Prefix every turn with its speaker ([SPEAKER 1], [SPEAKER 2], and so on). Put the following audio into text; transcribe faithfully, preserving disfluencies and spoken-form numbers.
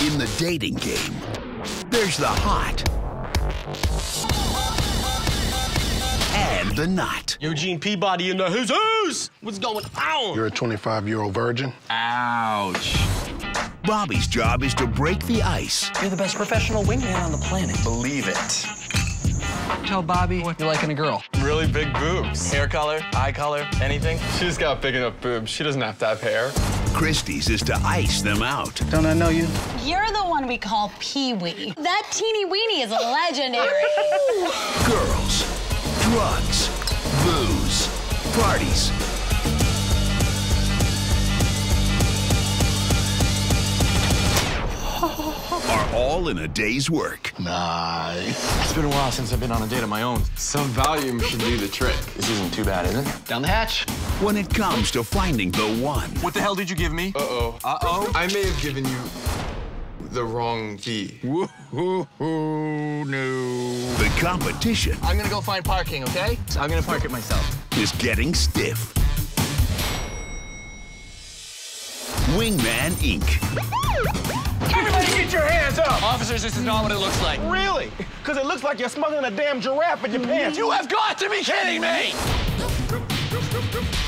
[SPEAKER 1] In the dating game, there's the hot and the not.
[SPEAKER 2] Eugene Peabody in the who's who's. What's going on?
[SPEAKER 3] You're a twenty-five-year-old virgin?
[SPEAKER 2] Ouch.
[SPEAKER 1] Bobby's job is to break the ice.
[SPEAKER 4] You're the best professional wingman on the planet.
[SPEAKER 2] Believe it.
[SPEAKER 4] Tell Bobby what you're liking a girl.
[SPEAKER 2] Really big boobs. Hair color, eye color, anything. She's got big enough boobs. She doesn't have to have hair.
[SPEAKER 1] Kristy's is to ice them out.
[SPEAKER 3] Don't I know you?
[SPEAKER 5] You're the one we call Pee-wee. That teeny weeny is legendary.
[SPEAKER 1] Girls, drugs, booze, parties. Are all in a day's work.
[SPEAKER 3] Nice.
[SPEAKER 2] It's been a while since I've been on a date of my own. Some volume should do the trick. This isn't too bad, is it? Down the hatch.
[SPEAKER 1] When it comes to finding the one.
[SPEAKER 2] What the hell did you give me? Uh-oh. Uh-oh. I may have given you the wrong V.
[SPEAKER 3] Woo-hoo, no.
[SPEAKER 1] The competition
[SPEAKER 4] I'm gonna go find parking, okay? I'm gonna park it myself.
[SPEAKER 1] is getting stiff. Wingman, Incorporated.
[SPEAKER 6] Everybody get your hands up!
[SPEAKER 4] Officers, this is not what it looks like.
[SPEAKER 6] Really? Because it looks like you're smuggling a damn giraffe in your pants.
[SPEAKER 4] You have got to be kidding me!